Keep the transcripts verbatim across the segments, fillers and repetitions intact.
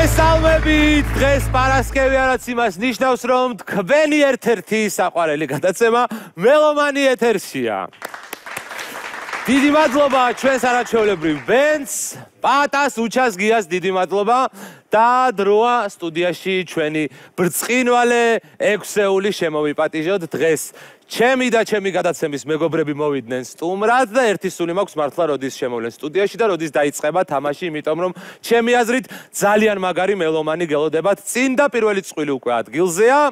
მოგესალმებით, დღეს პარასკევი არაც იმას ნიშნავს, რომ თქვენი ერთ-ერთი საყვარელი გადაცემა მელომანი ეთერშია. დიდი მადლობა ჩვენს არაჩვეულებრივ ბენდს, პატას, უჩას, გიას დიდი მადლობა და დროა სტუდიაში ჩვენი ბრწყინვალე ექვსეული შემოვიპატიჟოთ დღეს. ჩემი და ჩემი გადაცემის მეგობრები მოვიდნენ სტუმრად და ერთი სული მაქვს მართლა როდის შემოვლენ სტუდიაში და როდის დაიწყება თამაში, იმიტომ რომ ჩემი აზრით ძალიან მაგარი მელომანი გელოდებათ. წინ და პირველი წყვილი უკვე ადგილზეა.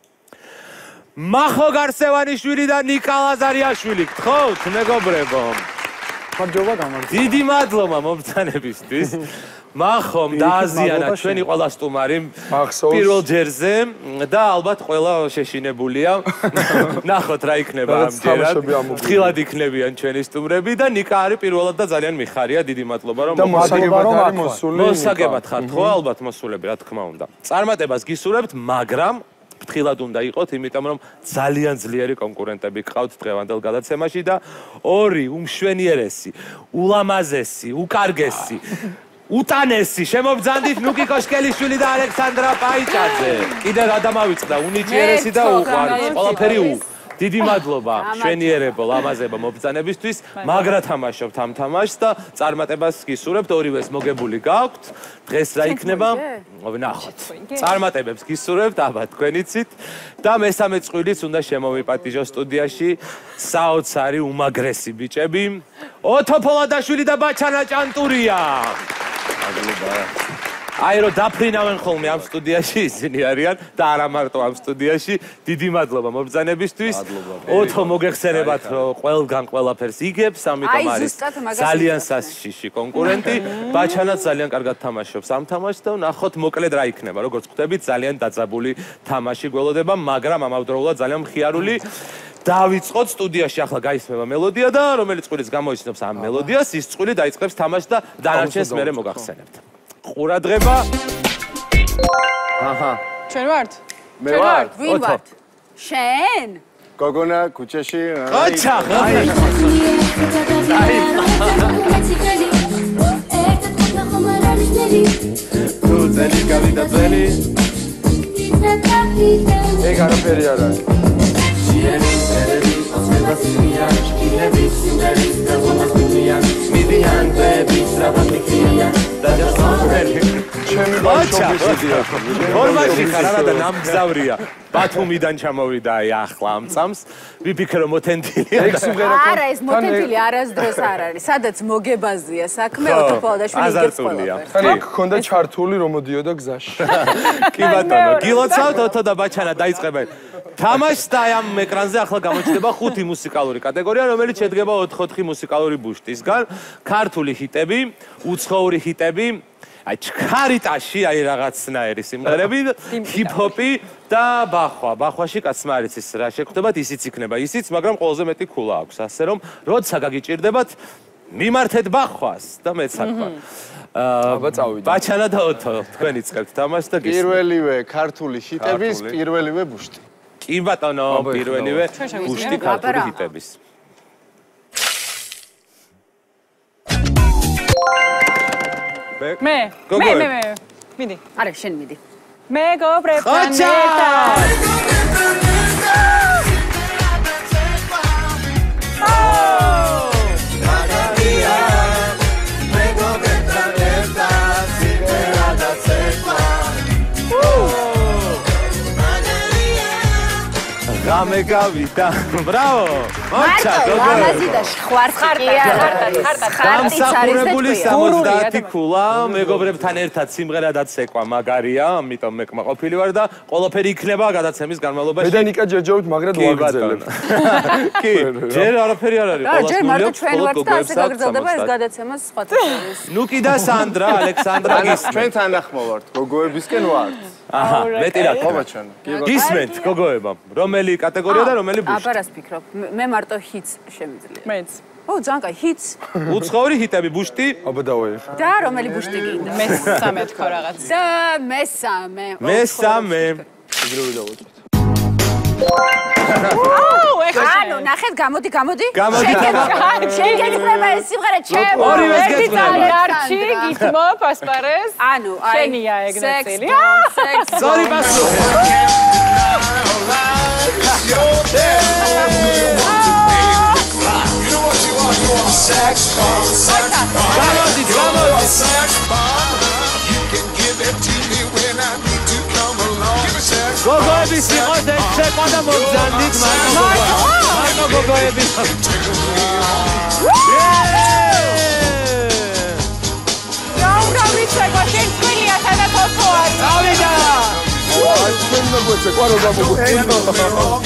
მახო გარსევანიშვილი და ნიკა ლაზარიაშვილი, გთხოვთ მეგობრებო. გამარჯობა, გამარჯობა. დიდი მადლობა მომბრძანებისთვის. მახომ დააზიანა ჩვენი ყველა სტუმარი პირველ ჯერზე და ალბათ ყველა შეშინებულია. ნახოთ რა იქნება ამჯერად. ფრთხილად იქნებიან ჩვენი სტუმრები და ნიკა არის პირველად და ძალიან მიხარია. დიდი მადლობა რომ მოსაგებად არის მოსული. მოსაგებად ხართ ხო? ალბათ მოსულები, რა თქმა უნდა. წარმატებას გისურვებთ, მაგრამ ფრთხილად უნდა იყოთ, იმიტომ რომ ძალიან ძლიერი კონკურენტები გყავთ დღევანდელ გადაცემაში და ორი უმშვენიერესი, ულამაზესი, უკარგესი, უტანესი შემობძანდით ნუკი კოშკელიშვილი და ალექსანდრა პაიჭაძე. კიდე გადამავიწყდა უნიჭიერესი და უყვარს, ყველაფერი უ. დიდი მადლობა შვენიერებო, ლამაზებო მობრძანებისთვის, მაგრა თამაშობთ ამ თამაშს და წარმატებას გისურვებთ, ორივეს მოგებული გაქვთ. დღეს რა იქნება? ვნახოთ. წარმატებებს გისურვებთ, აბა თქვენიცით და მესამე წვილიც უნდა შემოვიპატიჟო სტუდიაში საოცარი უმაგრესი ბიჭები. ოთო ფოლადაშვილი და ბაჩანა ჭანტურია. აი რომ დაფრინავენ ხოლმე ამ სტუდიაში ისინი არიან და არა მარტო ამ სტუდიაში. დიდი მადლობა მობრძანებისთვის. ოთო მოგეხსენებათ რომ ყველგან ყველაფერს იგებს, ამიტომ არის ძალიან სასშიში კონკურენტი. ბაჩანაც ძალიან კარგად თამაშობს ამ თამაშს და ნახოთ მოკლედ რა იქნება. როგორც ხვდებით, ძალიან დაძაბული თამაში გველოდება, მაგრამ ამავდროულად ძალიან მხიარული. დავიწყოთ სტუდიაში ახლა გაისმება მელოდია და რომელიც წყვილიც გამოიცნობს ამ მელოდიას, ის წყვილი დაიწყებს თამაშს და დანარჩენს მერე მოგახსენებთ. ყურადღება. აჰა. ჩვენ ვართ? მე ვარ. ვინ ვართ? შენ? გოგონა ქუჩაში. ოჩა. თუ ძელი გავიდა ძელი. ეგ არაფერი არ არის. ფორმაში ხარ არა და ნამგზავრია. ბათუმიდან ჩამოვიდა აი ახლა ამ წამს. ვიფიქრე რომ მოთენთილია. არა, ეს მოთენთილი არასდროს არ არის. სადაც მოგებაზია საქმე, ოთო ფოლადაშვილი იგებს ყველაფერს. იქ ქონდა ჩართული რომ მოდიოდა გზაში. კი ბატონო, გილოცავთ ოთო და ბაჩანა დაიწყებენ. თამაშს და ამ ეკრანზე ახლა გამოჩნდება ხუთი მუსიკალური კატეგორია, რომელიც შედგება ოთხ-ოთხი მუსიკალური ბუშტისგან. ქართული ჰიტები, უცხოური ჰიტები, აი ჩქარიტაში, აი რაღაცნაირი სიმღერები, ჰიპ-ჰოპი და ბახვა. ბახვაში კაცმა არ იცის რა შეგვხვდებათ, ისიც იქნება ისიც, მაგრამ ყველაზე მეტი ქულა აქვს, ასე რომ როცა გაგიჭირდებათ, მიმართეთ ბახვას და მეც საქმე. აბა წავიდა. ბაჩანა და ოთო, თქვენ იწყებთ თამაშს და გისმენთ. პირველივე ქართული ჰიტების პირველივე ბუშტი. კი ბატონო, პირველივე ბუშტი ქართული ჰიტების. მე, მე, მე, მე. მიდი. არა, შენ მიდი. მეგობრებთან ერთად. რამე გავიდა. ბრავო. მარტო ლამაზი და ხვარხარტი არა. გამსახურებული სამოცდაათი ქულა მეგობრებთან ერთად სიმღერადაც ეკვა მაგარია, ამიტომ მე კმაყოფილი ვარ და ყველაფერი იქნება გადაცემის განმავლობაში. მე და ნიკა ჯერჯერობით მაგრად ვაგრძელებ. კი, ჯერ არაფერი არ არის. ჯერ მარტო ჩვენ ვართ და ასე გაგრძელდება ეს გადაცემა სხვათა. ნუკი და სანდრა, ალექსანდრა გის. ჩვენთან ახმოვართ, გოგოებისკენ ვართ. აჰა, მეტი რა. ხომაჩანა. გისმენთ გოგოებო, რომელი კატეგორია და რომელი ბუშტი? აბა რას ფიქრობ? მე მარტო ჰიტს შემიძლია. მეც. ო, ძალიან კაი, ჰიტს. უცხოური ჰიტები ბუშტი? აბა დავაი. და რომელი ბუშტი გინდა? მესამე თქო რაღაც. და მესამე. მესამე. ეგრევე დავაწყოთ. ანუ ნახეთ, გამოდი, გამოდი. გამოდი, გამოდი. შენ გეკრება ეს სიმღერა ჩემო. ორივეს გეკრება. არჩი, გითმობ, ასპარეს. ანუ, აი. შენია ეგ ნაწილი. Sorry, Basu. Sex bomb, sex bomb. Gamodi, gamodi. Sex bomb. You can give it to me when I need to come along. Give me sex bomb. Gogoebis iqos ek sekonda mogzandit Marko gogo. Marko gogoebis. Raunda ვიცეკვა შენ წვილია სადა თოთოა. Davida. აი ჩვენ მოგვეცე, ყვარო გამოგო.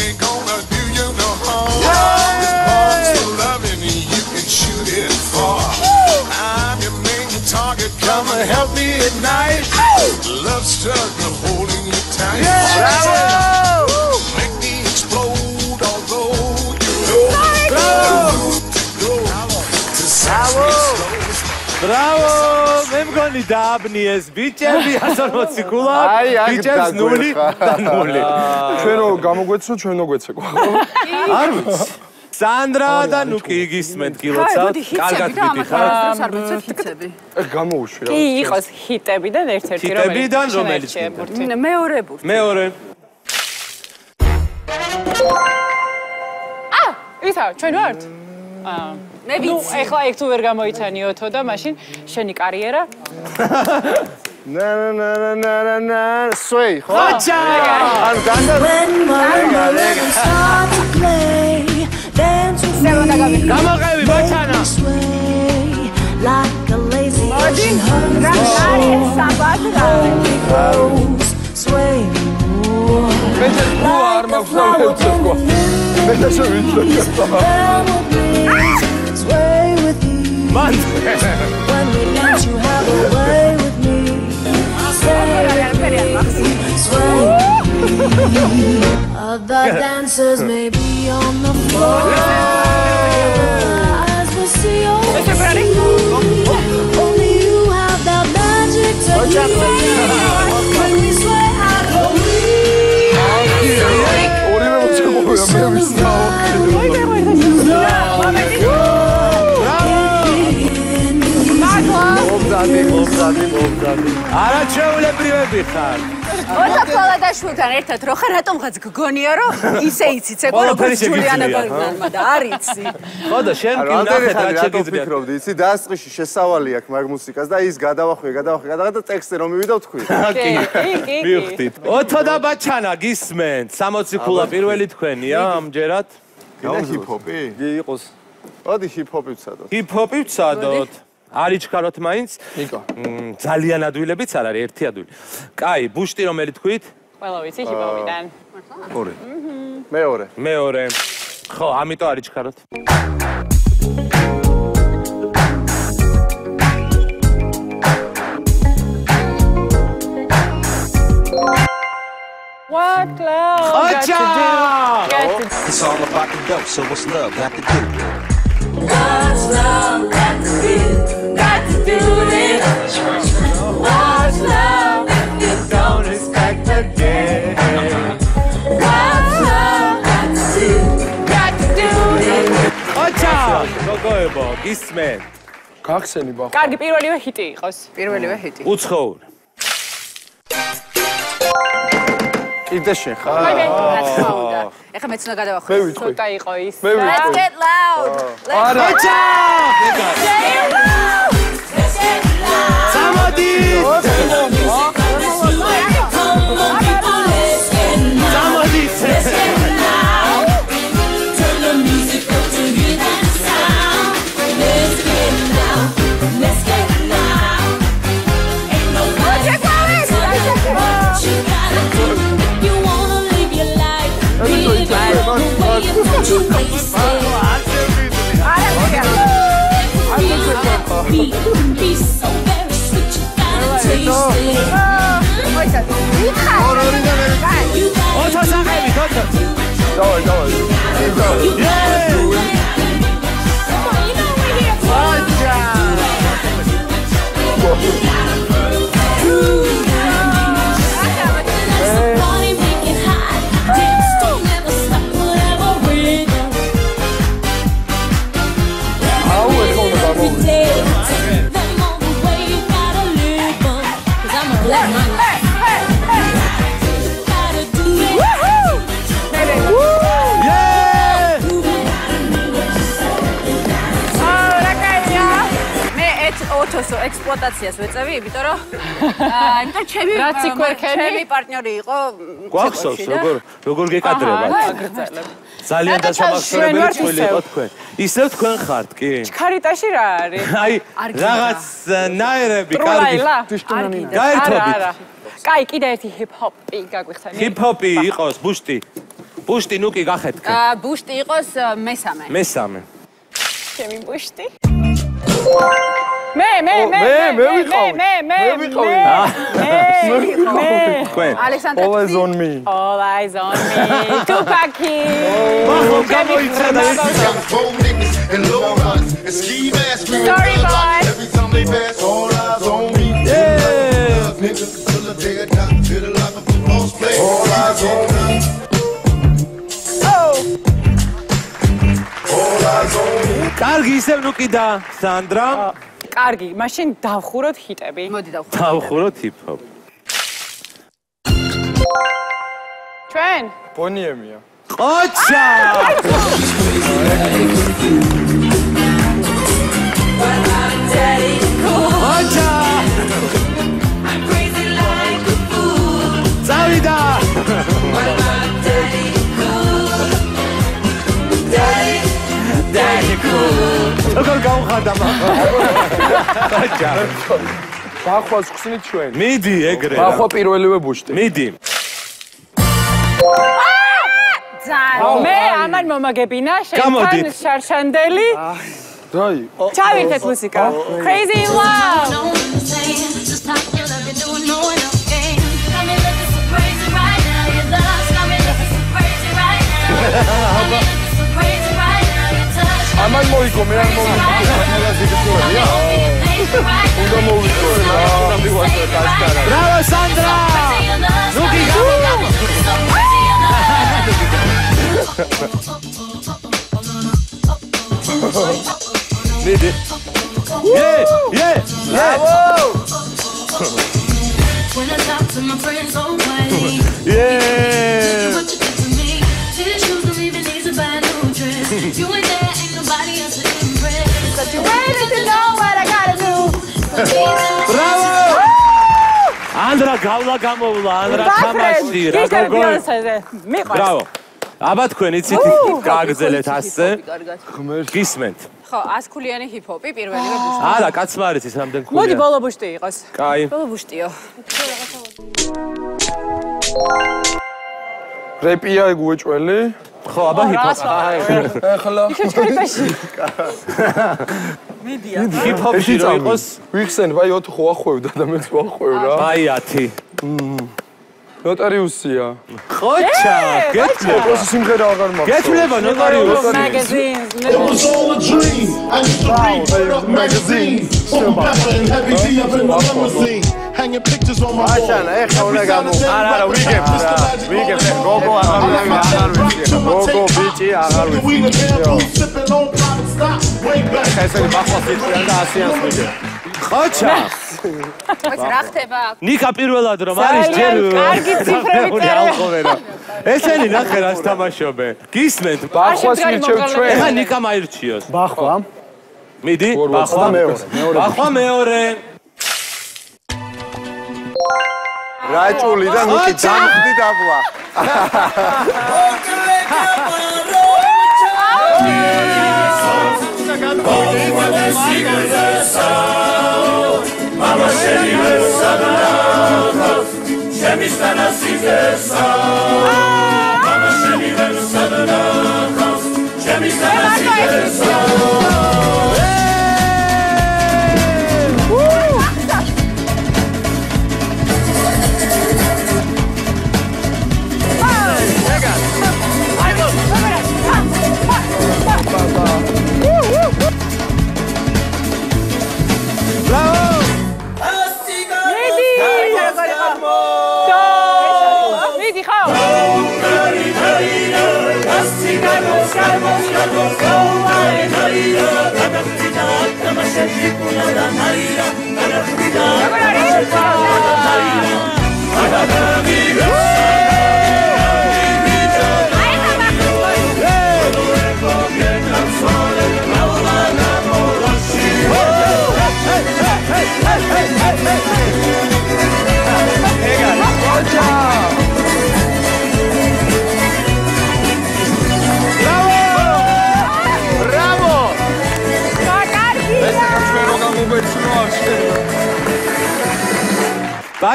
I'm your main target. Come and help me at night. Love struck, I'm holding you tight. Bravo! Make me explode, although you know Bravo! Bravo! მე მგონი დააბნიეს ბიჭები ასარ მოციქულა. აი, აი, ბიჭებს ნული და ნული. ჩვენო გამოგვეცო, ჩვენო გვეცეკვა. არ ვიცი. Sandra და ნუ კი იგისმენთ კილოცავთ. კარგად მიდიხართ. არ ვიცით ჰიტები. ეხ გამოუშვი რა. კი იყოს ჰიტებიდან ერთ-ერთი რომელიც ჰიტებიდან რომელიც მეორე ბურთი. მეორე. აა, ისა, ჩვენ ვართ? აა მე ნუ ვიცი. ეხლა ეგ თუ ვერ გამოიცანიოთო და მაშინ შენი კარიერა ნა ნა ნა ნა ნა ნა სვეი ხო? ხოჭა! ან განდა გამოყევი ბოჩანა. Like a lazy მოდი, რა არის საბადრა? sway. მე თუ არ მაქვს ვეცეკვა. მე შევიწევ. Sway with you. მან When we dance, you have a way with me. Sway. Other dancers may be on the floor. As we see you, only you have that magic technique. When we sway, I go weak. ორივე მოწევია მე ვისნაო. მოგზადი, მოგზადი, მოგზადი. არაჩვეულებრივები ხარ. ოთო კოლადაშვილთან ერთად რო ხარ, რატომღაც გგონია რომ ისე იცით, ეგ როგორც ჯულიანა ბარგმანმა და არ იცი. ხო და შენ კი რამდენი ნახე ხანი რა რატო შეგიძლია. ფიქრობდი, იცი, დასწრიში შესავალი აქვს მაგ მუსიკას და ის გადავახვიე, გადავახვიე, გადაღა და ტექსტი რომ მივიდა თქვი. კი, კი, კი. მივხვდით. ოთო და ბაჩანა გისმენთ. სამოცი ქულა პირველი თქვენია ამჯერად. კიდე ჰიპ-ჰოპი? კი, იყოს. ოდი ჰიპ-ჰოპი ვცადოთ. ჰიპ-ჰოპი ვცადოთ. არიჩქაროთ მაინც? ნიკო. ძალიან ადვილებიც არ არის, ერთი ადვილი. კაი, ბუშტი რომელი თქვით? ყველა ვიცი ჰიპ-ჰოპიდან. ორი. მეორე. მეორე. ხო, ამიტომ არიჩქაროთ. What love got to ხოჭა! do? Got to It's all about the dope, so what's love got to do? What's love got to do? Got to do it. What's love if you don't expect a day? What's love got to do? Got to do it. ხოჭა! გოგოებო, გისმენთ. გახსენი ბახ. კარგი პირველივე ჰიტი იყოს. პირველივე ჰიტი. უცხოური. კიდე შენ ხარ? აი მე რა თქმა უნდა. ეხლა მეც უნდა მე გადავახვიო. ვიტყვი. ცოტა იყო ის. მე Let's ვიტყვი. get loud. არა. ხოჭა! სამოდი! სამოდი! Be so very sweet, you gotta taste it. მოიცა. ვითხარ. ოთო სახები, ოთო. დავაი, დავაი. ოთოსო ექსპლუატაციას ვეწევი, იმიტომ რომ აა, იმიტომ ჩემი ჩემი პარტნიორი იყო. გვახსოვს როგორ როგორ გეკადრებათ? ძალიან დასამახსოვრებელი წვილი იყო თქვენ. ისევ თქვენ ხართ, კი? ჩქარიტაში რა არის? აი, რაღაც ნაერები, კარგი. გაერთობით. კაი, კიდე ერთი ჰიპ-ჰოპი გაგვიხსენე. ჰიპ-ჰოპი იყოს, ბუშტი. ბუშტი, ნუ კი გახეთქე. აა, ბუშტი იყოს მესამე. მესამე. ჩემი ბუშტი. მე მე მე მე ვიყავი. მე მე მე ვიყავი. მე თქვენ. ალექსანდრე All eyes on me. All eyes on me. Tupaki. მახო გამოიცადა ერთი. Got four niggas and low riders and ski masks. Sorry, boy. Every time they pass, all eyes on me. Yeah. Niggas full of dead down, hit it like a football play. All eyes on me. Oh. All eyes on me. კარგი, ისევ ნუ კიდა, სანდრა. კარგი, მაშინ დავხუროთ ჰიტები. მოდი დავხუროთ. დავხუროთ ჰიპ-ჰოპ. ჩვენ ბონიემია. ყოჩა! ყოჩა! წავიდა! როგორ გავხარდა მახო? ყოჩა! ბახვას ხსნით ჩვენ. მიდი ეგრე. ბახვა პირველივე ბუშტი. მიდი. მე ამან მომაგებინა გამოდით. შენთან შარშანდელი. დაი. ჩავირთეთ მუსიკა. Crazy in love. ამან მოიგო მე არ მოვიგო. უნდა მოვიგო რა. უნდა მივასწრე კაშკარა. ბრავო სანდრა! ნუ კი გამო გამო. მიდი. ე, ე, ე. When I talk to my friends on way, Yeah. what you did to me, these shoes don't even need to buy a new dress. You ain't there, ain't nobody else to impress. But you Waiting to know what I gotta do. ბრავო! ანდრა გავლა გამოვლა, ანდრა თამაში, რა გოგო. მიყვარს. ბრავო. აბა თქვენ იცით გააგრძელეთ ასე. გისმენთ. ხო, ასქულიანი ჰიპ-ჰოპი პირველივე ბუშტი. არა, კაცმა არის ის რამდენ ქულია. მოდი ბოლო ბუშტი იყოს. კაი. ბოლო ბუშტიო. რეპია გუეჭველი. ხო, აბა ჰიპ-ჰოპი. ეხლა ჩქარიტაში. ჰიპ-ჰოპში რო იყოს, ვიხსენ, ვაი ოთხ ვახვევდა და მეც ვახვევ რა. აი ათი. ნოტარიუსია. ხოჩა, გეთლება. ეს სიმღერა აღარ მაქვს. გეთლება ნოტარიუსი. Magazines. It was all a dream. I used to read straight up magazines. Salt and pepper and heavy D up in my limousine. Hanging pictures on my wall. აჩანა, ეხლა უნდა გამო. არა, არა, ვიგებ რა. ვიგებ, გოგო აღარ ვიცი, აღარ ვიცი. გოგო ბიჭი აღარ ვიცი. Sipping on private stock. Way back. ესე ბახვა ფიტიან და ასიანს ვიგებ. ხოჩა. ეს რა ხდება? ნიკა პირველად რომ არის ჯერ კარგი ციფრები წერე. ესენი ნახე რას თამაშობენ. გისმენთ? ბახვას მირჩევ ჩვენ. ეხა ნიკა მაირჩიოს. ბახვა. მიდი, ბახვა მეორე. ბახვა მეორე. რაჭული და ნიკი დამხდი დაბლა. Mama said he was southern Shemistan Asizesa Mama said he was southern Shemistan Asizesa Come on,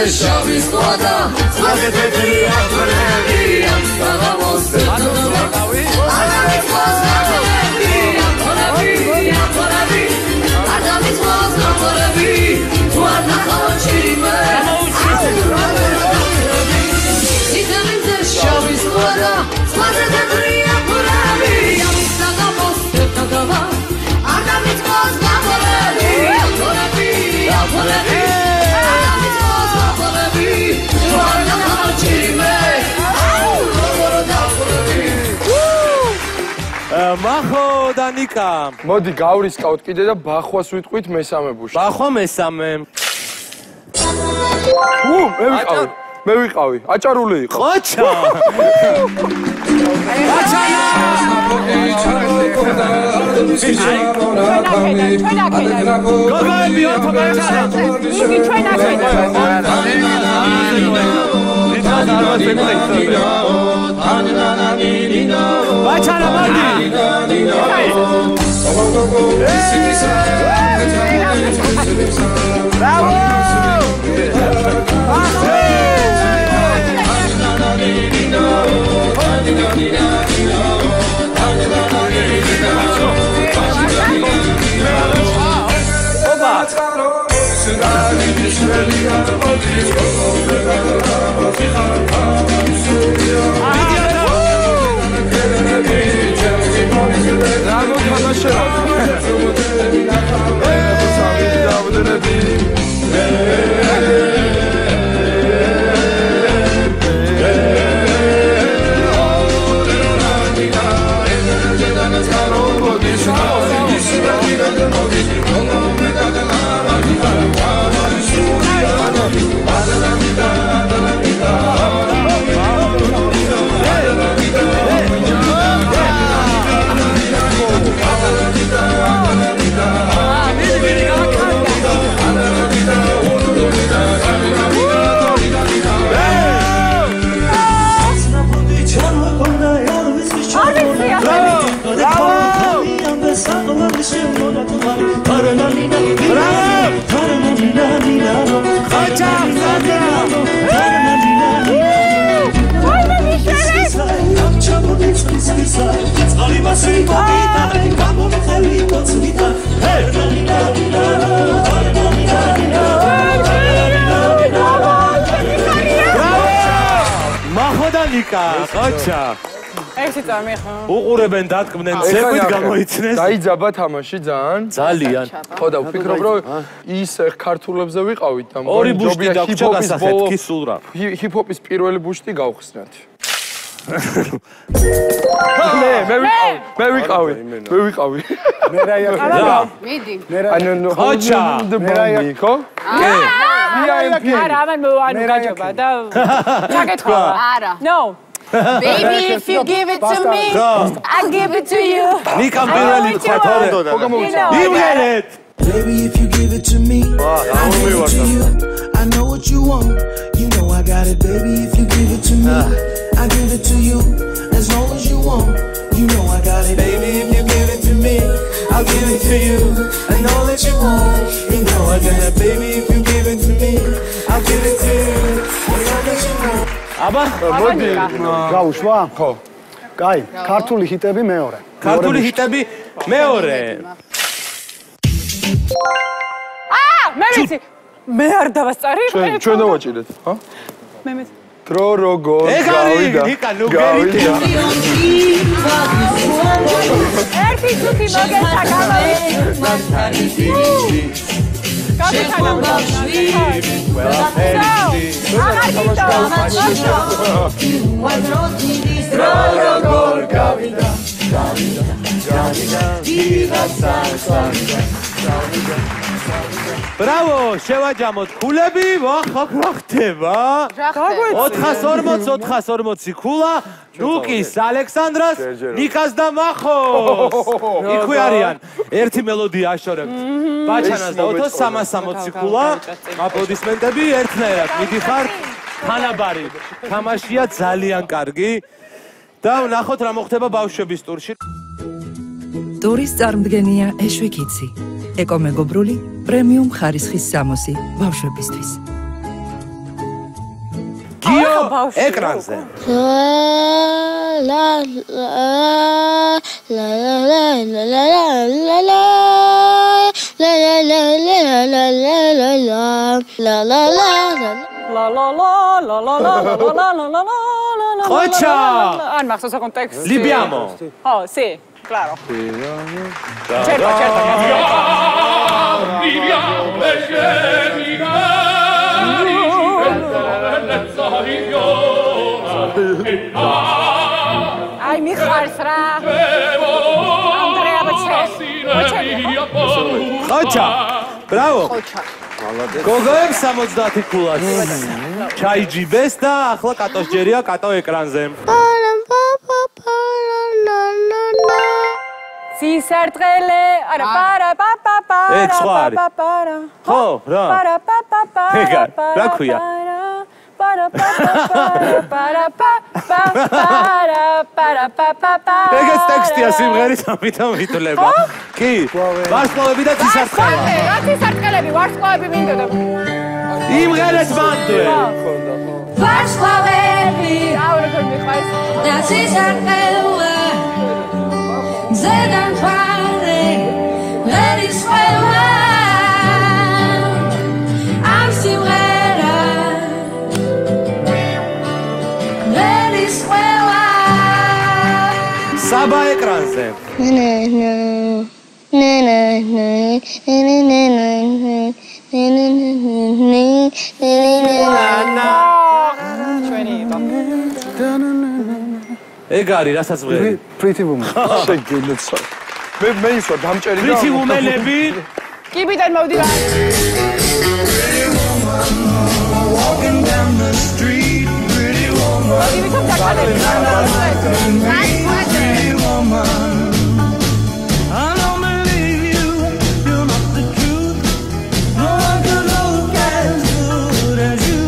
შავის ყოდა ზღვაზე თეთრია ფერები ამ საღამოს თეთრობა ადამიანის მოსგამორები ამორები ამორები ადამიანის მოსგამორები თუ არ ნახავ ჩირიმე სიტემზე შავის ყოდა ზღვაზე თეთრია ფერები ამ საღამოს თეთრობა ადამიანის მოსგამორები ამორები ამორები მახო და ნიკა. მოდი გავრისკავთ კიდე და ბახვას ვიტყვით მესამე ბუშტი. ბახვა მესამე. უ, მე ვიყავი. მე ვიყავი. აჭარული იყო. ყოჩა. აჭარა. გოგოები ოთო გაიჩარა. იგი ჩვენ ბაჩარა მარდი. ბრავო! ნიკა, ყოჩა. ერთი წამიხო. უყურებენ დათქმდნენ ზეკვით გამოიცნეს. დაიძაბა თამაში ძალიან. ძალიან. ხო და ვფიქრობ რომ ის ქართულებზე ვიყავით და ორი ბუშტი დაგვრჩა გასახეთქი სულ რა. ჰიპ-ჰოპის პირველი ბუშტი გავხსნათ. მე მე ვიყავი. მე ვიყავი. მე ვიყავი. მე რა იქ. მიდი. ანუ ყოჩა. მე რა იქ. ხო? კი. არა, ამან მოანუ გაჯობა და ჩაკეთვა. არა. No. Baby, if you give it to me, I give it to you. ნიკამ პირველი თქვა თორე. ხო გამოიწვა. იმღერეთ. Baby, if you give it to me, I give it to you. I know what you want. You know I got it, baby. If you give it to me, I give it to you. As long as you want. You know I got it, baby. If you give it to me, I'll give it to you. I know that you want. You know I got it, baby. If you give it to me, I'll give it to you. I know that you want. აბა, მოდი. გავუშვა? ხო. კაი, ქართული ჰიტები მეორე. ქართული ჰიტები მეორე. აა, მე ვიცი. მე არ დავასწარი. ჩვენ ჩვენ დავაჭირეთ, ხო? მე მეც. დრო როგორ გავიდა. ნიკა, ნუ გერიტა. ერთი თუთი მოგეცა გამოვიდა. ბრავო, შევაჯამოთ ქულები, ვახ, რა ხდება? ოთხას ორმოცი, ოთხას ორმოცი ქულა, ნუკის, ალექსანდრას, ნიკას და მახოს. იქვე არიან. ერთი მელოდია აშორებთ. ბაჩანას და ოთოს სამას სამოცი ქულა. აპლოდისმენტები ერთნაირად მიდიხართ. თანაბარი თამაშია ძალიან კარგი. და ვნახოთ რა მოხდება ბავშვების ტურში. ტურის წარმდგენია ეშვიკიცი. ეკომეგობრული პრემიუმ ხარისხის სამოსი ბავშვებისთვის. გიო ეკრანზე. La la la la la la la la la la la la la la la la la la la La la la la la la la la la la la. Cocha! Ah, ma questo contesto. Libiamo. Oh, sì, claro. Certo, certo. Viviamo e Ai, mi kharsra. Andrea Bache. Cocha! Bravo. Cocha. გოგოებს სამოცდაათი ქულაც. ჩაიჯიბეს და ახლა კატოს ჯერია კატო ეკრანზე. სისარტყელე, არა, პარა პაპა პარა. ეს სხვა არის. ხო, რა. პარა პაპა პარა. ეგა, რა ქვია? პარა პაპა პარა პაპა პარა პარა პაპა პარა. ეგეც ტექსტია სიმღერის, ამიტომ ვითვლება. კი, ვარსკვლავები და სისარტყელა. რა სისარტყელები, ვარსკვლავები მინდოდა. იმღერეთ მანდვე. ვარსკვლავები აუ როგორ მიყვარს. და სისარტყელე ზედან ფარე ლედის ყველა ამ სიმღერა ლედის ყველა საბა ეკრანზე. ნე ნე ნე ნე ნე ნე ნე ნე ეგ არის რასაც ვღერი. Pretty woman. შეგინოცა. მე მე ისო დამჭერი და Pretty woman-ები. კიბიდან მოვდივარ. Walking down the street, pretty woman. Pretty woman. I don't believe you, you're not the truth. No one could look as good as you.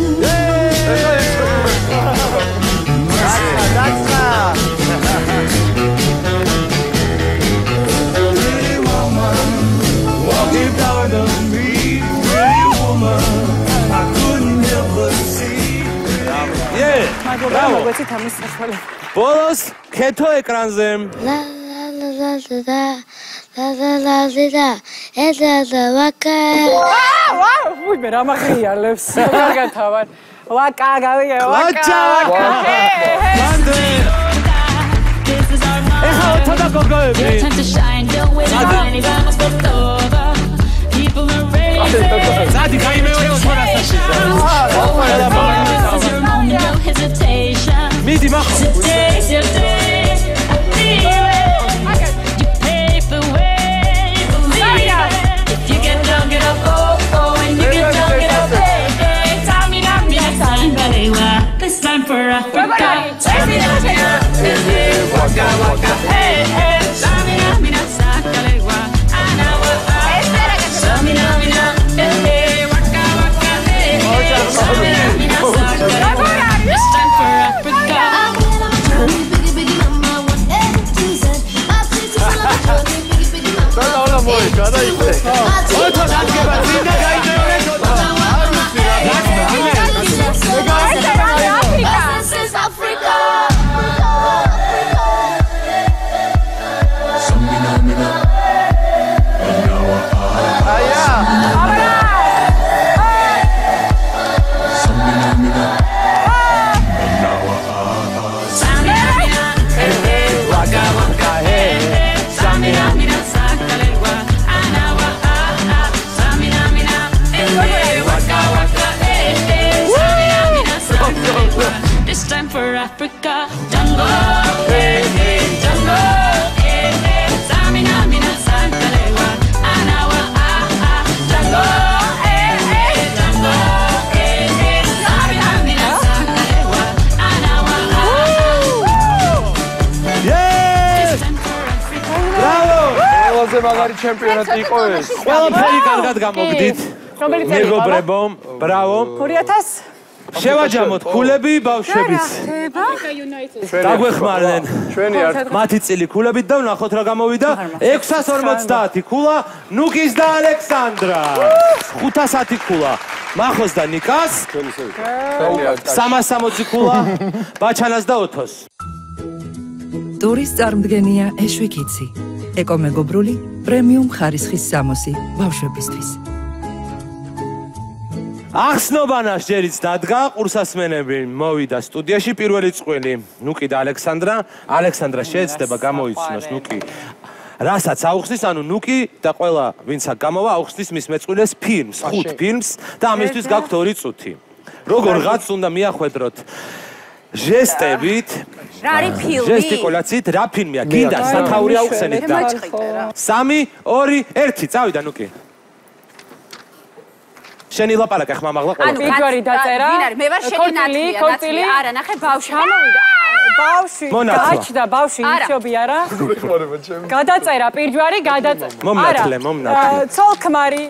Pretty woman, walking down the street, pretty woman. I couldn't help but see. Yeah. მაგრამ მოგვეცით ამის საშუალება. ბოლოს ქეთო ეკრანზე. La la la la la la la la la ეზა და ვაკა აა ვაუ უი მე რა მაღიალებს კარგად თავარ ვაკა გავიგე ვაკა მანდე ეხა ოთოდა გოგოები ზადი გაიმეორე ოთორასაში მიდი მახო This time for Africa. Waka waka. Hey hey. Samina mina sakalewa. Anawa. Samina mina. Hey waka waka. Hey hey. Samina mina sakalewa. This time for Africa. და და მოი გადაიხე. ოთო დაგება ძინდა გაიმეორე თოთა. This is Africa. This time for Africa. Jungle, hey hey, jungle, hey hey. Samina mina sakalewa. Anawa ah ah. Jungle, hey hey, jungle, hey hey. Samina mina sakalewa. Anawa ah ah. Yes! Bravo! ყველაზე მაგარი ჩემპიონატი იყო ეს. ყველაფერი კარგად გამოგდით. რომელიც არის? მეგობრებო, ბრავო. ორი ათას შევაჯამოთ ქულები ბავშვების. დაგვეხმარნენ. ჩვენი არ მათი წილი ქულებით და ვნახოთ რა გამოვიდა. ექვსას ორმოცდაათი ქულა ნუკის და ალექსანდრა. ხუთასათი ქულა მახოს და ნიკას. სამას სამოცი ქულა ბაჩანას და ოთოს. ტურის წარმოდგენია ეშვიკიცი. ეკომეგობრული პრემიუმ ხარისხის სამოსი ბავშვებისთვის. ახსნობანას ჯერიც დადგა, ყურსასმენები მოვიდა სტუდიაში პირველი წყვილი ნუკი და ალექსანდრა. ალექსანდრა შეეცდება გამოიცნოს ნუკი რასაც აუხსნის, ანუ ნუკი და ყველა ვინც აქ გამოვა აუხსნის მის მეწყვილეს ფილმს, ხუთ ფილმს და ამისთვის გაქვთ ორი წუთი. როგორ ღაც უნდა მიახვედროთ ჟესტებით, რა არის ფილმი? ჟესტიკულაციით, რა ფილმია? გინდა სათაური აუხსენით და სამი, ორი, ერთი, წავიდა ნუკი. შენი ლაპარაკი ხმამაღლა ყველა. ანუ ბიჯვარი დაწერა. ვინ არის? მე ვარ შენი ნათლია, ნათლია. არა, ნახე ბავშვი. ჩამოვიდა. ბავშვი გაჩნდა, ბავშვი იცნობი არა? გადაწერა პირჯვარი, გადაწერა. მომნათლე, მომნათლე. ცოლქმარი.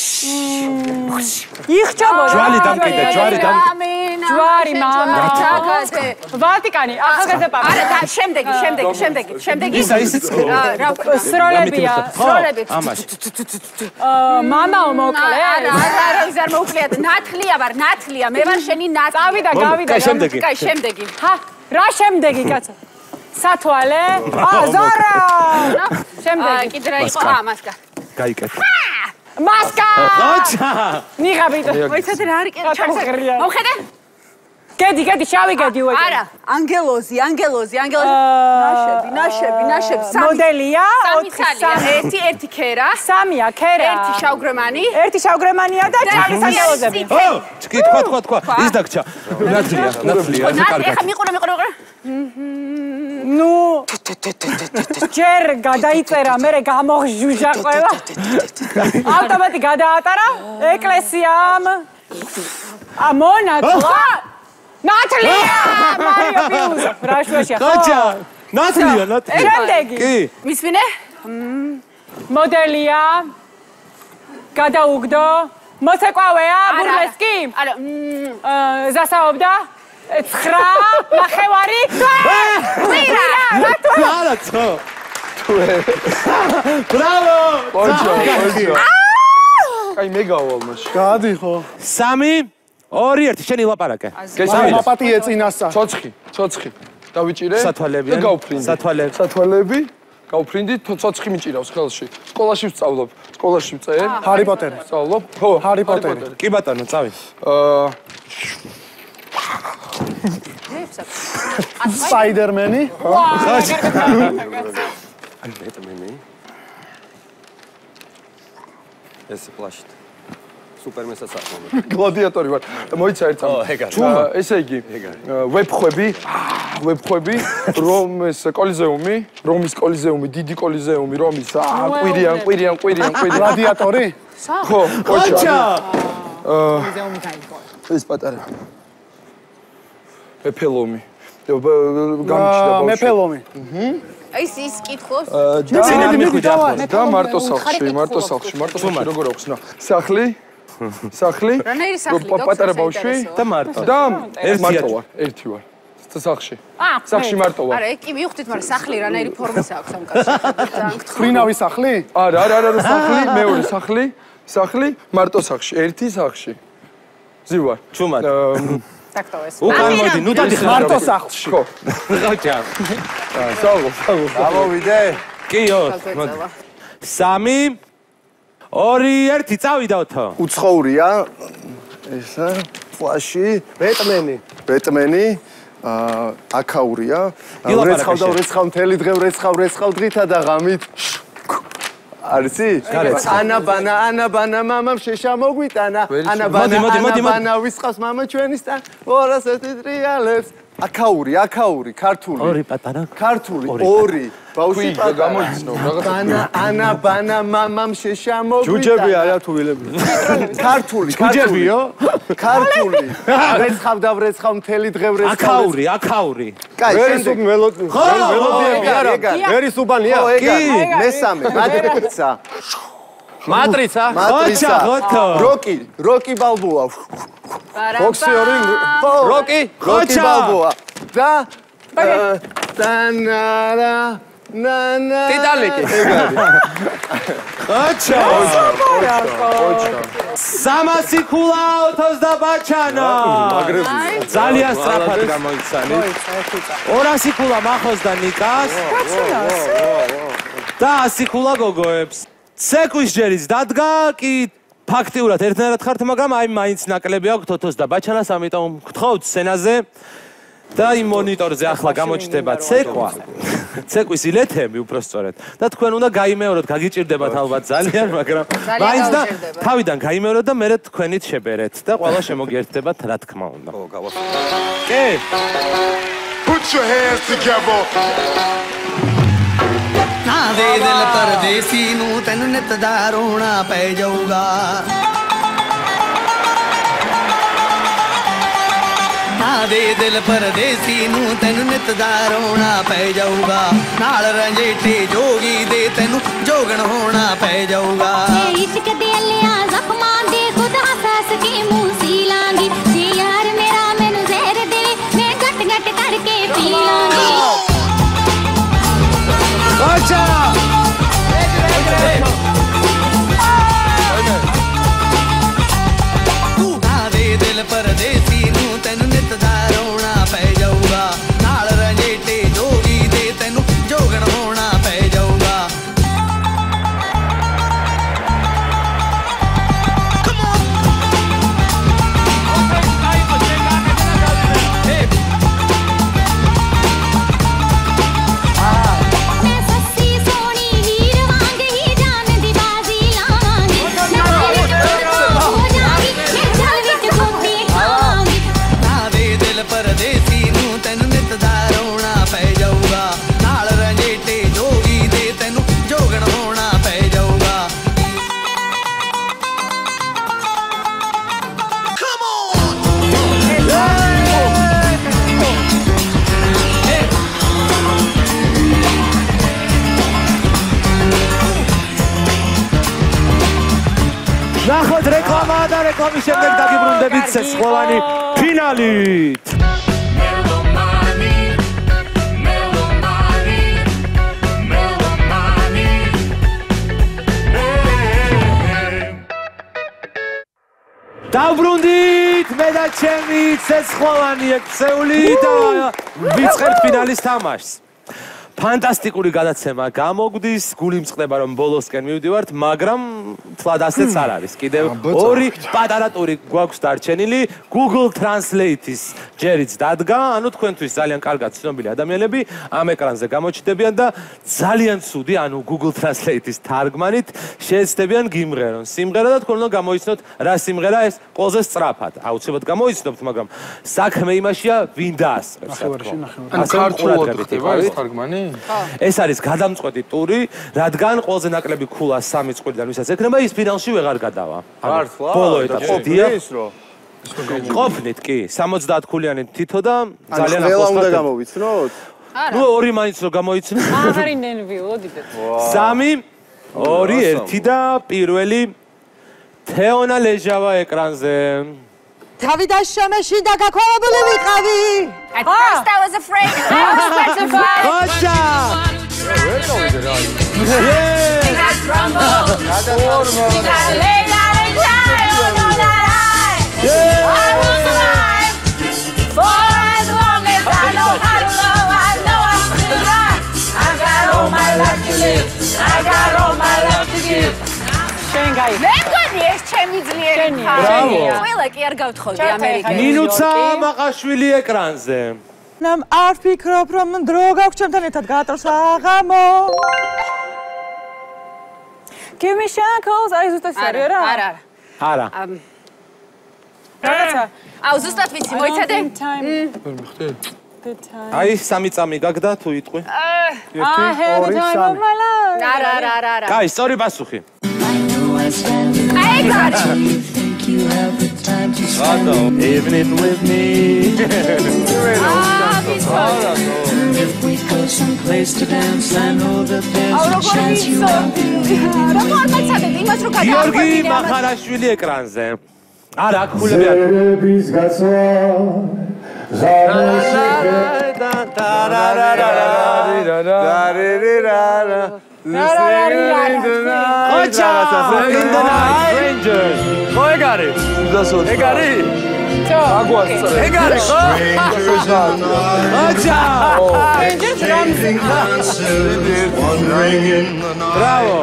იხჭებოდა. ჯვარი დამკიდე, ჯვარი დამკიდე. ჯვარი მამა. ვატიკანი, ახალგაზრდა პაპა. არა, და შემდეგი, შემდეგი, შემდეგი, შემდეგი. ისა ისიც რა სროლებია. სროლები. ამაში. მამაო მოკლე. არა, არა, ის არ მოუკლია. ნათლია ვარ, ნათლია. მე ვარ შენი ნათლია. წავიდა, გავიდა. კაი, შემდეგი. კაი, შემდეგი. ჰა, რა შემდეგი კაცო? სათვალე? აა, ზარა! შემდეგი. კიდე რა იყო? აა, მასკა. გაიკეთე. მასკა! ოჩა! ნიღაბით. მოიცადე რა არის? მომხედე? გედი, გედი, შავი გედი უეჭა. არა, ანგელოზი, ანგელოზი, ანგელოზი. ნაშები, ნაშები, ნაშები. მოდელია, ოთხი ცალია. ერთი, ერთი ქერა. სამია ქერა. ერთი შავგრემანი. ერთი შავგრემანია და ჭალის ანგელოზები. ო, ჩკი, თქვა, თქვა, თქვა. ის დაგჭა. ნათლია, ნათლია, ეს კარგად. ეხა მიყურე, მიყურე, მიყურე. ნუ ჯერ გადაიწერა, მერე გამოჟუჟა ყველა. ავტომატი გადაატარა ეკლესიამ. ა მონათლა. ნათლია! მარიო პიუს. რაშვაშია. ხაჭა! ნათლია, ნათლია. შემდეგი. კი. მისვინე? მოდელია. გადაუგდო. მოცეკვავეა, ბურლესკი. არა. ზასაობდა. ცხრა, ნახევარი. ვირა! არა, ცხო. ბრავო! პონჩო, პონჩო. აი მე გავალ მაშინ. გადი ხო? სამი, ორი, ერთი, შენი ლაპარაკე. მაპატი ეწინასა. ცოცხი, ცოცხი. დავიჭირე. სათვალები. და გავფრინდი. სათვალები. სათვალები. გავფრინდი, ცოცხი მიჭირავს ხელში. სკოლაში ვსწავლობ. სკოლაში ვწერ. ჰარი პოტერი. ვსწავლობ. ხო, ჰარი პოტერი. კი ბატონო, წავი. აა სპაიდერმენი. ბეტმენი. ეს პლაშტ. სუპერმესაც ახმოვე. გლადიატორი ვარ. მოიცა ერთ წამი. ესე იგი, ვებხვები, ვებხვები, რომის კოლიზეუმი, რომის კოლიზეუმი, დიდი კოლიზეუმი, რომის კვირიან, კვირიან, კვირიან, კვირიან. გლადიატორი? ხო, ოჩა. კოლიზეუმი გაიგო. ეს პატარა. მეფელომი. გამიჩნდა ბავშვი. მეფელომი. აი ის კითხოს. და მარტო სახლში, მარტო სახლში, მარტო სახლში როგორ აქვს? ნა, სახლი? სახლი? რანაირი სახლი გაქვს? პატარა ბავშვი და მარტო. და მარტო ვარ, ერთი ვარ. სახლში. სახლში მარტო ვარ. არა, კი მივხვდით, მაგრამ სახლი რანაირი ფორმის აქვს ამ კაცს. ხრინავი სახლი? არა, არა, არა, სახლი, მეორე სახლი, სახლი, მარტო სახლში, ერთი სახლში. ზივარ. ჩუმად. ტაქტოვეს. უკან მოდი, ნუ დადიხარ. მარტო სახლში. ხო. ხაჭა. სალო, სალო. გამოვიდე? კიო. სამი, ორი, ერთი, წავიდა ოთო. უცხოურია. ესა, ფლაში, ბეტმენი. ბეტმენი. აა, აკაურია. რეცხავ და რეცხავ მთელი დღე რეცხავ, რეცხავ დღითა და ღამით. არიცი? ანა ბანა, ანა ბანა, მამამ შეშა მოგვიტანა. ანა ბანა, ანა ბანა, ვისყავს მამა ჩვენისთან. ორას ერთი ტრიალებს. აკაური, აკაური, ქართული. ორი პატარა. ქართული, ორი. ბავშვი გამოიცნო რაღაც. ანა, ანა ბანა, მამამ შეშა მოგვიტანა. ჯუჯები არა თუ ვილები. ქართული, ჯუჯებიო? ქართული. რეცხავ და რეცხავ მთელი დღე რეცხავ. აკაური, აკაური. კაი, შემდეგ მელოდია. მელოდიები არა. ვერი სუბანია? კი, მესამე, მატრიცა. Matrica? Matrica. Rocky, Rocky Balboa. Boxi ორი Rocky, Rocky Balboa. და დანარა ნანა ტიტანიკი. ხოჩა. სამასი ქულა ოთოს და ბაჩანა. ძალიან სწრაფად გამოიცანით. ორასი ქულა მახოს და ნიკას. და ასი ქულა გოგოებს. ცეკვის ჯერიც დადგა, კი ფაქტიურად ერთნაირად ხართ, მაგრამ აი მაინც ნაკლები აქვთ ოთოს და ბაჩანას, ამიტომ გთხოვთ სცენაზე. და იმ მონიტორზე ახლა გამოჩნდება ცეკვა. ცეკვის ილეთები უпростоრად. და თქვენ უნდა გაიმეოროთ, გაგიჭირდებათ ალბათ ძალიან, მაგრამ მაინც და თავიდან გაიმეოროთ და მერე თქვენით შებერეთ და ყველა შემოგიერთდებათ, რა თქმა უნდა. ო, გავახსენე. კი. Put your hands together. ना दे दिल परदेसी नू तैनू नित दा रोना पै जाऊगा ना दे दिल परदेसी नू तैनू नित दा रोना पै जाऊगा नाल रंजेठे जोगी दे तैनू जोगण होना पै जाऊगा इश्क दे लिया जख्मां दे खुद हंस के मुंह सी लांगी जे यार मेरा मैनू जहर दे मैं गट गट करके पी लांगी Gotcha! तू ना दे दिल परदेसी नू तैनू नित दा रोना पै जाऊगा नाल रंजेठे जोगी दे तैनू जोगण होना पै जाऊगा ნახოთ რეკლამა და რეკლამის შემდეგ დაგიბრუნდებით ცეცხლოვანი ფინალით. დავბრუნდით მე და ჩემი ცეცხლოვანი ექვსეული და ვიწყებთ ფინალის თამაშს. ფანტასტიკური გადაცემა გამოგვდის, გული მწყდება რომ ბოლოსკენ მივდივართ, მაგრამ თლად ასეც არ არის. კიდევ ორი პატარა ტური გვაქვს დარჩენილი, Google Translate-ის ჯერიც დადგა, ანუ თქვენთვის ძალიან კარგად ცნობილი ადამიანები ამ ეკრანზე გამოჩნდებიან და ძალიან ცუდი, ანუ Google Translate-ის თარგმანით შეეცდებიან გიმღერონ სიმღერა და თქვენ უნდა გამოიცნოთ რა სიმღერა ეს ყველაზე სწრაფად. აუცილებლად გამოიცნობთ, მაგრამ საქმე იმაშია, ვინ დაასწრებს. ანუ ქართულად ხდება ეს თარგმანი? ეს არის გადამწყვეტი ტური, რადგან ყველაზე ნაკლები ქულა სამი წყვილიდან ვისაც ექნება, ის ფინალში ვეღარ გადავა. მართლა? ბოლო ეტაპში დიახ. ის რო ყოფნით კი, სამოცდაათ ქულიანი თითო და ძალიან ახლოს. ყველა უნდა გამოვიცნოთ? ნუ ორი მაინც რო გამოიცნო. აღარი ნერვიულო დიდეთ. სამი, ორი, ერთი და პირველი თეონა ლეჟავა ეკრანზე. თავიდან შემეში და გაქოვებული ვიყავი. At first I was afraid. I was petrified. Gotcha! We got rumble. We got lay down and die. You know that I, I will survive. For as long as I know how to love, I know I'm still alive. I got all my life to live. I got all my love to give. მე მგონი ეს ჩემი ძლიერი ხარია. ყველა კი არ გავთხოვდი ამერიკაში. ნინუცა მაყაშვილი ეკრანზე. ნამ არ ფიქრობ რომ დრო გაქვს ჩემთან ერთად გაატროს აღამო. Give me shackles. აი ზუსტად არის რა? არა, არა. რაღაცა. აუ ზუსტად ვიცი, მოიცადე? აი სამი წამი გაგდა თუ იტყვი? I had the time of my life. არა, არა, არა, არა. კაი, სწორი პასუხი. I got it. You think you have the time to spend Evening with me. Ah, this one. if we could for some place to dance. I know that there's a chance you won't be leaving. როგორ მოცადეთ იმას რომ გიორგი მახარაშვილი ეკრანზე. არა, აქ ხულები არ. ერების გაცვა ოჩა in the night strangers. ხო ეგ არის? ეგ არის? ჩო. აგვასწრე. ეგ არის ხო? ოჩა. Strangers Ramsey. Bravo.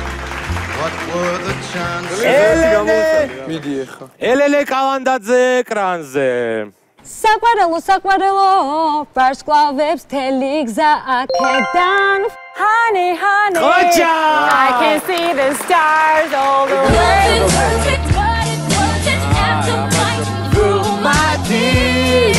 ელენე მიდი ეხა. ელენე კავანდაძე ეკრანზე. საყვარელო საყვარელო ვარსკვლავებს თელი გზა აქედან Honey, honey, ოჩა. I can see the stars all the way through my teeth.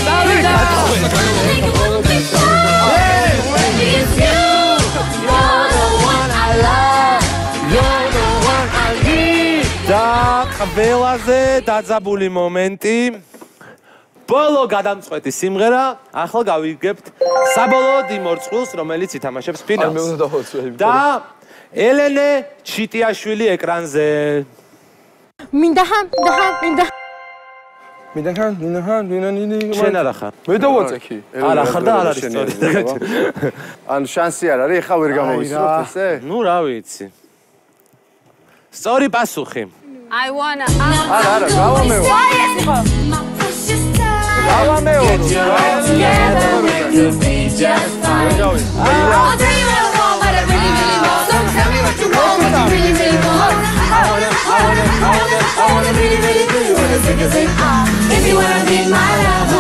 It's you, you're the one I love, you're the one I need. და ყველაზე დაძაბული მომენტი. ბოლო გადამწყვეტი სიმღერა, ახლა გავიგებთ საბოლოოდ იმ ორ წყვილს, რომელიც ითამაშებს ფინალს. და ელენე ჩიტიაშვილი ეკრანზე. მინდა ხან, მინდა ხან, მინდა მინდა ხან, მინდა ხან, მინდა ნინი. შენ არა ხარ? მე დავაწექი. არა ხარ და არ არის სწორი. ანუ შანსი არ არის, ეხა ვერ გამოვისროთ ესე? ნუ რა ვიცი. სწორი პასუხი. I wanna არა, არა, გავამეო. გავამეო. together make you be just fine. I'll tell you what I want, what I really, really want. So tell me what you want, what you really, really want. I wanna, I wanna, I wanna, I wanna really, really do you wanna sing a sing ah. If you wanna be my lover,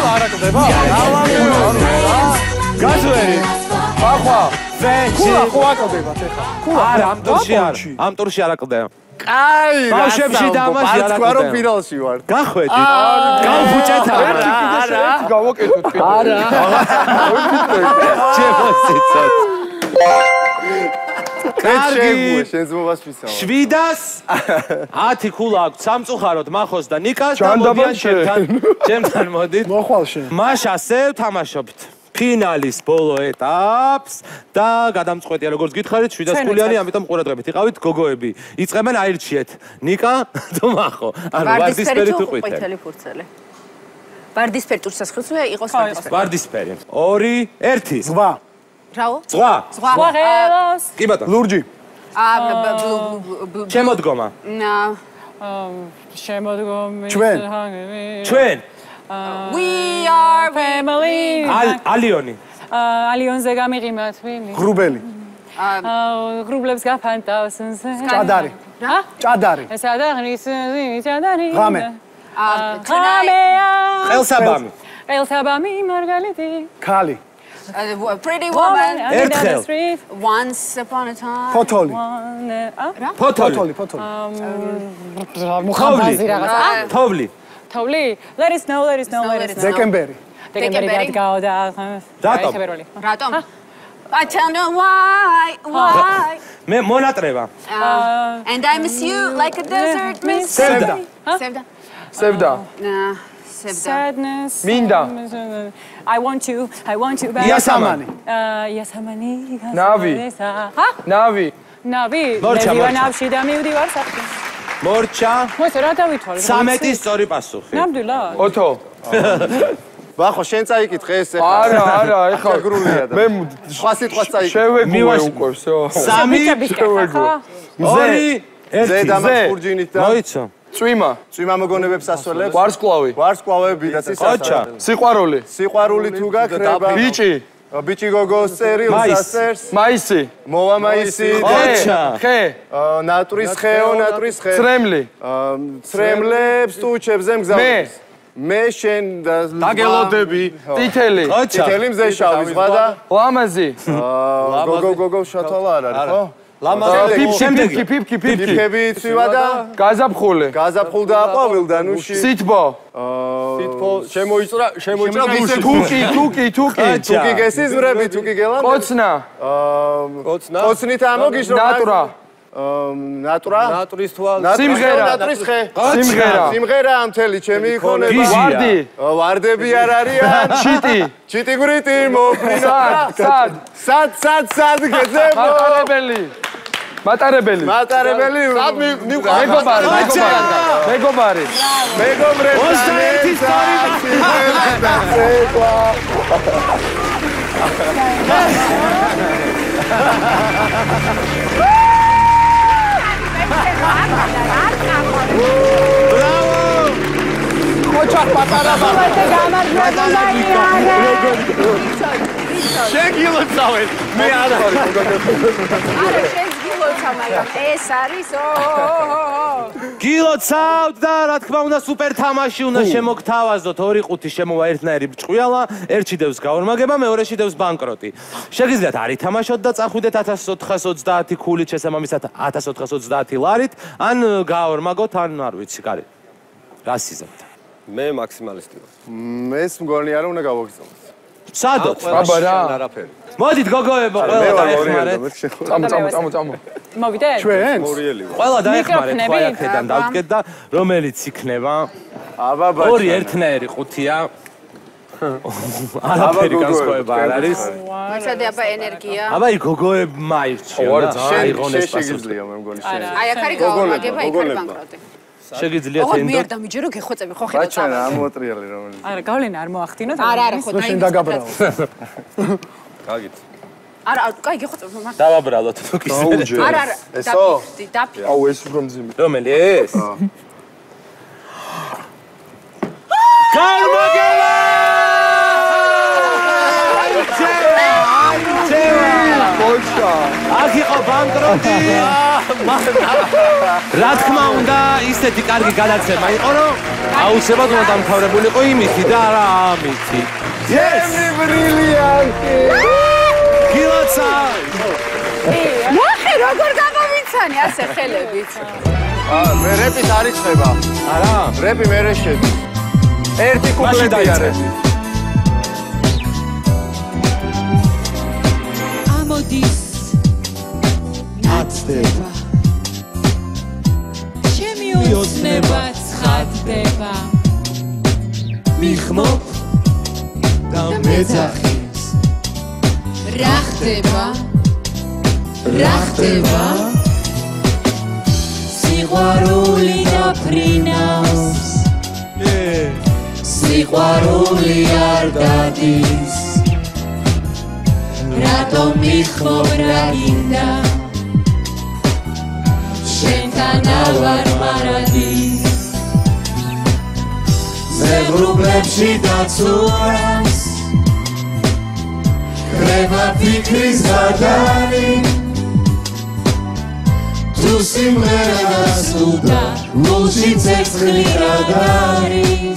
გაჟვერი. ახლა. კულა ხო აკლებათ ეხა. არა, ამ ტურში არა. ამ ტურში არ აკლდება. კაი, ბავშვებში და ამას არ აკლდება. არ ფინალში ვარ. გახვედი. გავფუჭეთ არა. არა. გავაკეთოთ კიდე. არა. ჩემოსიცოთ. კარგი. შენს მოვასწრებთ. შვიდას ათი ქულა აქვს სამწუხაროდ მახოს და ნიკას და ჯანდაბა მოდიან ჩემთან. ჩემთან მოდით. მოხვალ შენ. მაშ ასე ვთამაშობთ. ფინალის ბოლო ეტაპს და გადამწყვეტია როგორც გითხარით შვიდას ქულიანი, ამიტომ ყურადღებით იყავით გოგოები. იწყებენ აირჩიეთ. ნიკა თუ მახო. ანუ ვარდისფერი თუ ყვითელი. ყვითელი ფურცელი. ვარდისფერი ტურსასხლიც უნდა იყოს ვარდისფერი. ვარდისფერი. ორი, ერთი. ზღვა. რაო? ზღვა. ზღვა. ღელოს. კი ბატონო. ლურჯი. აა შემოდგომა. ნა შემოდგომი. ჩვენ. ჩვენ. We are family. ალიონი. ალიონზე გამიღიმათ ვინი? გრუბელი. აა გრუბლებს გაფანტავს. ჭადარი. რა? ჭადარი. ეს ადაღნის ჭადარი. ღამე. აა ღამეა. ყელსაბამი. ყელსაბამი მარგალიტი. ქალი. pretty woman. ერთხელ. Once upon a time. ფოთოლი. ფოთოლი. ფოთოლი, ფოთოლი. მუხამბაზი რაღაცა. თოვლი. თოვლი. Let us know, let us know, let us know. დეკემბერი. დეკემბერი გადგავდა. რატომ? რატომ? I don't know why, why. მე მონატრება. And I miss you like a desert miss. სევდა. Sevda. სევდა. Nah, Sevda. Sadness. მინდა. I want you, I want you back. იასამანი. აა იასამანი. ნავი. ჰა? ნავი. ნავი. მორჩა, მე მორჩა. ნავში და მივდივარ საფრთხე. მორჩა. მოიცა რა დავითვალე? სამეტი სწორი პასუხი. ნამდვილად? ოთო. ბახო, შენ წაიკითხე ეს ეხლა. არა, არა, ეხლა გრულია და. მე სხვა სიტყვას წაიკითხე. შევეგუე უკვე, всё. სამი, შევეგუე. ორი, ერთი. ზე დამახურჯინით და მოიცო. წვიმა. წვიმა მოგონებებს ასველებს. ვარსკვლავი. ვარსკვლავები და ცისასა. ოჩა. სიყვარული. სიყვარული თუ გაქრება. ბიჭი. ბიჭი გოგოს წერილს ასერს. მაისი. მოვა მაისი. ოჩა. ხე. ნატრის ხეო, ნატრის ხე. წრემლი. წრემლებს ტუჩებზე მგზავრობს. მე შენ და დაგელოდები. ტიტელი. ტიტელი მზე შავი ზღვა და ლამაზი. გოგო გოგო შათალა არ არის ხო? ლამაზი. პიპკი, პიპკი, პიპკი. პიპკები იცვა და გაზაფხული. გაზაფხულდა აყვავილ და ნუში. სიტბო. სიტბო შემოიწრა, შემოიწრა გუშინ. თუკი, თუკი, თუკი. თუკი გესიზმრები, თუკი გელამდე. კოცნა. კოცნა. კოცნით ამოგიშრო. ნატურა. ნატრა ნატრის თვალ სიმღერა ნატრის ხე სიმღერა სიმღერა მთელი ჩემი იქონება ვარდი ვარდები არ არიან ჩიტი ჩიტი გვრიტი მოფრინო სად სად სად სად გეძებო მატარებელი მატარებელი მატარებელი სად მივყავ მეგობარი მეგობარი მეგობარი მეგობრებთან ოჩა პატარა შეგილოცავენ მე არ არა შეგილოცა მაგრამ ეს არის გილოცავთ და რა თქმა უნდა სუპერ თამაში უნდა შემოგთავაზოთ ორი ყუთი შემოვა ერთნაირი ბრჭყვიალა ერთში დევს გაორმაგება მეორეში დევს ბანკროტი შეგიძლიათ არ ითამაშოთ და წახვიდეთ ათას ოთხას ოცდაათი ქულით შესაბამისად ათას ოთხას ოცდაათი ლარით ან გაორმაგოთ ან არ ვიცი კარი რა სიზებთ მე მაქსიმალისტი ვარ მეს მგონი არა უნდა გავაგზავნოთ სადოთ აბა რა არაფერი მოდით გოგოებო ყველა დაეხმარეთ წამო წამო წამო წამო მოვიდეთ ჩვენ ყველა დაეხმარეთ ხო აქედან დავდგეთ და რომელიც იქნება აბა ბაჭი ორი ერთნაირი ყუთია არაფერი განსხვავება არ არის მაშადე აბა ენერგია აბა იქ გოგოებმა ირჩიო და აიღონეს პასუხი შეგიძლია მე მგონი შენ აი აქ არის გაორმაგება იქ არის ბანკროტი შეგიძლიათ ოღონდ ენდო მე არ დამიჯერო გეხოცები ხო ხედავ ბაჭი რა მოტრიალი რომელიც არა გავლენა არ მოახდინოთ არა არა ხო შენ დაგაბრალო გაგით არა კაი გეხოცები მაგ დავაბრალოთ თუ კისერე არა არა ესო დაფი აუ ეს უფრო მძიმე რომელი ეს გარმაგება ბოჭა აქ იყო ბანკროტი რა თქმა უნდა ისეთი კარგი გადაცემა იყო რომ აუცილებლად უნდა დამთავრებულიყო იმითი და არა ამითი ემი ბრილიანტი გილოცა ნახე როგორ გამომიცანი ასე ხელებით აა მე რეპით არ იწება არა რეპი მე რეშები ერთი კუპლეტი არის ამოდის აცდება ჩემი ოცნება ცხადდება მიხმობ და მეძახის რა ხდება რა ხდება სიყვარული დაფრინავს სიყვარული არ გადის რატომ მიხმობ რა გინდა შენთან ავარ მარადის ზებრუბლებში დაცურავს ხრება ფიქრის გადარი თუ სიმღერას უდა გულში ცეცხლი რად არის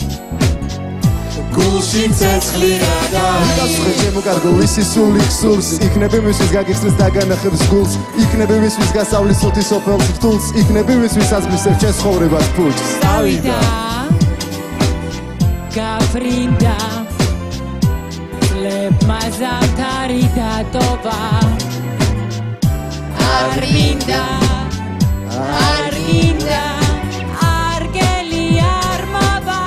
გულში ცეცხლი რად არის შემოგარგო ვისი სული ხსურს იქნები მისთვის გაგიხსნის დაგანახებს გულს იქნები მისთვის გასავლის ოთი სოფელს გთულს იქნები მისთვის აზრისებს ჩემს ხოვრებას ფუჭს წავიდა გაფრინდა ლებმა ზამთარი დატოვა არ მინდა არ მინდა არ გელი არ მავა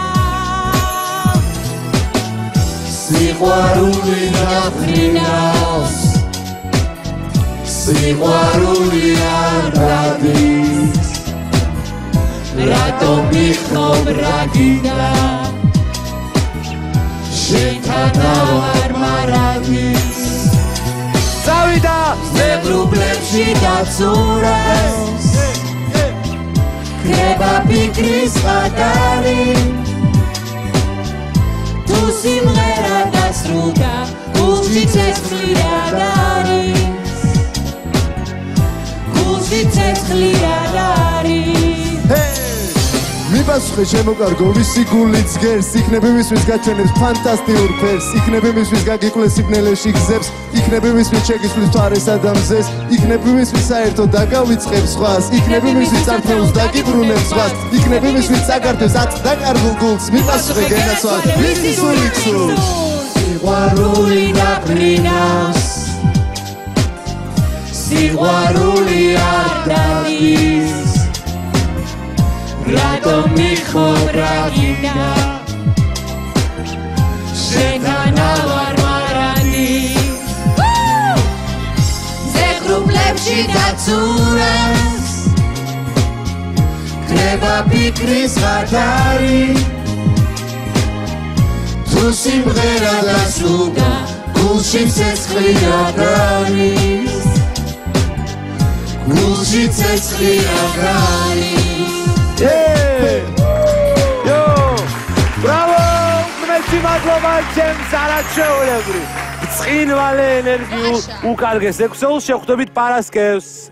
სიყვარული დაფრინავს სიყვარული არ გადის რატომ მიხმობ რა გინდა შენთან ავარ მარადის წავიდა ზებრუბლებში დაცურავს ხრება ფიქრის ყადარი თუ სიმღერა დასრულდა გულში ცეცხლი რად არის გულში ცეცხლი რად არის მიპასუხე შემოგარგო ვისი გულიც გერს იქნები მისთვის გაჩვენებს ფანტასტიურ ფერს იქნები მისთვის გაგიკვლეს სიბნელეში გზებს იქნები მისთვის შეგისვლის თვარესა და მზეს იქნები მისთვის საერთოდ დაგავიწყებს სხვას იქნები მისთვის წარფეულს დაგიბრუნებს სხვას იქნები მისთვის წაგართვეს ათ დაკარგულ გულს მიპასუხე გენაცვალ ვისი სული გსურს სიყვარული დაფრინავს სიყვარული არ დადის რატომ მიხობრაგინა შენთან ავარ მარანი ზეღრუბლებში დაცურას ქრება ფიქრის ხათარი თუ სიმღერა დასრულდა გულში ცეცხლი აგარის გულში ცეცხლი აგარის Yo! Bravo! Merci მადლობა ჩემს არაჩვეულებრივ. ცხინვალე ენერგიულ უკარგეს ექსელს შეხვდებით პარასკევს.